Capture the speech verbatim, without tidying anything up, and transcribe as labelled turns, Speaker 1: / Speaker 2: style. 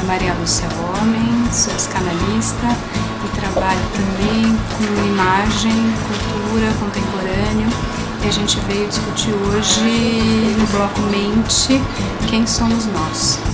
Speaker 1: Maria Lúcia Homem, sou psicanalista e trabalho também com imagem, cultura, contemporâneo. E a gente veio discutir hoje no bloco Mente, quem somos nós.